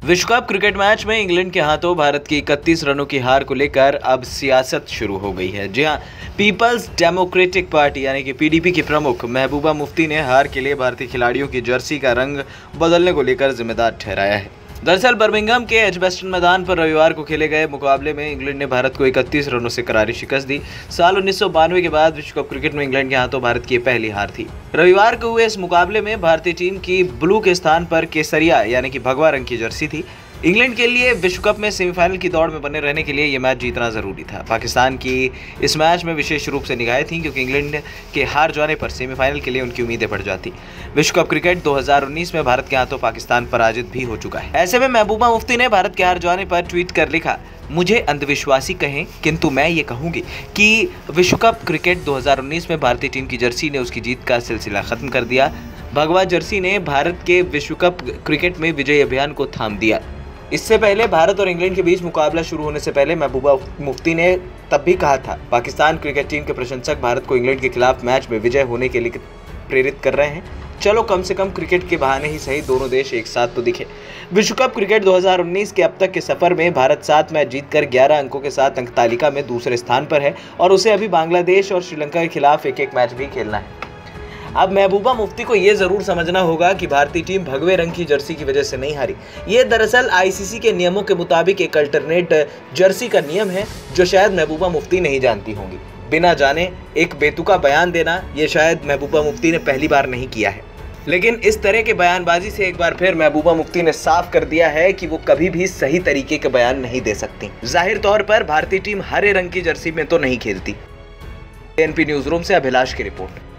विश्व cup cricket match में England के हाथों भारत की 31 रनों की हार को लेकर अब सियासत शुरू हो गई है। जी हां, पीपल्स डेमोक्रेटिक पार्टी यानी कि पीडीपी की प्रमुख महबूबा मुफ्ती ने हार के लिए भारतीय खिलाड़ियों की जर्सी का रंग बदलने को लेकर जिम्मेदार ठहराया है। दरअसल बर्मिंघम के एजबेस्टन मैदान पर रविवार को खेले गए मुकाबले में इंग्लैंड ने भारत को 31 रनों से करारी शिकस्त दी। साल 1992 के बाद विश्व कप क्रिकेट में इंग्लैंड के हाथों भारत की पहली हार थी। रविवार को हुए इस मुकाबले में भारतीय टीम की ब्लू के स्थान पर केसरिया यानी कि भगवा रंग की जर्सी थी। इंग्लैंड के लिए विश्व कप में सेमीफाइनल की दौड़ में बने रहने के लिए ये मैच जीतना जरूरी था। पाकिस्तान की इस मैच में विशेष रूप से निगाहें थीं क्योंकि इंग्लैंड के हार जाने पर सेमीफाइनल के लिए उनकी उम्मीदें बढ़ जाती। विश्व कप क्रिकेट 2019 में भारत के हाथों पाकिस्तान पराजित भी हो चुका है। ऐसे में महबूबा मुफ्ती ने भारत के हार जाने पर ट्वीट कर लिखा, मुझे अंधविश्वासी कहें किंतु मैं ये कहूंगी कि विश्व कप क्रिकेट 2019 में भारतीय टीम की जर्सी ने उसकी जीत का सिलसिला खत्म कर दिया। भगवा जर्सी ने भारत के विश्व कप क्रिकेट में विजयी अभियान को थाम दिया। इससे पहले भारत और इंग्लैंड के बीच मुकाबला शुरू होने से पहले महबूबा मुफ्ती ने तब भी कहा था, पाकिस्तान क्रिकेट टीम के प्रशंसक भारत को इंग्लैंड के खिलाफ मैच में विजय होने के लिए प्रेरित कर रहे हैं। चलो कम से कम क्रिकेट के बहाने ही सही दोनों देश एक साथ तो दिखे। विश्व कप क्रिकेट 2019 के अब तक के सफर में भारत 7 मैच जीतकर 11 अंकों के साथ अंक तालिका में दूसरे स्थान पर है और उसे अभी बांग्लादेश और श्रीलंका के खिलाफ एक मैच भी खेलना है। अब महबूबा मुफ्ती को ये जरूर समझना होगा कि भारतीय टीम भगवे रंग की जर्सी की वजह से नहीं हारी। ये दरअसल आईसीसी के नियमों के मुताबिक एक अल्टरनेट जर्सी का नियम है जो शायद महबूबा मुफ्ती नहीं जानती होंगी। बिना जाने एक बेतुका बयान देना ये शायद महबूबा मुफ्ती ने पहली बार नहीं किया है, लेकिन इस तरह के बयानबाजी से एक बार फिर महबूबा मुफ्ती ने साफ कर दिया है कि वो कभी भी सही तरीके के बयान नहीं दे सकती। जाहिर तौर पर भारतीय टीम हरे रंग की जर्सी में तो नहीं खेलती। एनपी न्यूज रूम से अभिलाष की रिपोर्ट।